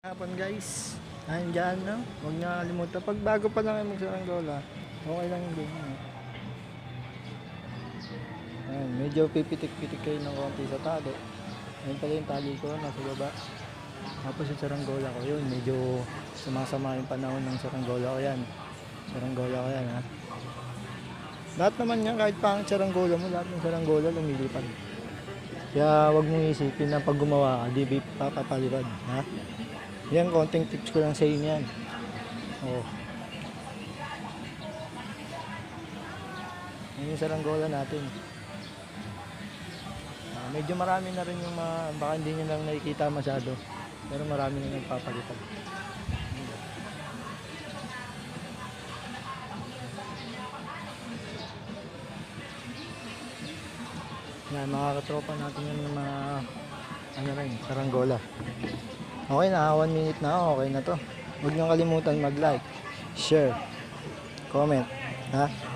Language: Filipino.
Hapon guys, andyan no? Huwag niyo kalimutan. Pag bago pa lang kayo magsaranggola, okay lang yung ganyan. Ayan, medyo pipitik-pitik kayo ng konti sa tali. Ayun pala yung tali ko, nasa baba. Tapos yung saranggola ko, yun, medyo sumasama yung panahon ng saranggola ko yan. Saranggola ko yan ha. Lahat naman yan, kahit pang saranggola mo, lahat ng saranggola lumilipad. Kaya wag mong isipin na pag gumawa ka, di papapalipad. Ha? Yan, konting tips ko lang sa inyo yan. Oo. Yan yung saranggola natin. Medyo marami na rin yung baka hindi nyo lang nakikita masyado. Pero marami na nagpapalipad. Yan, mga katropa natin yung mga saranggola. Okay na, 1 minute na, okay na to. Huwag nyo kalimutan mag-like, share, comment, ha?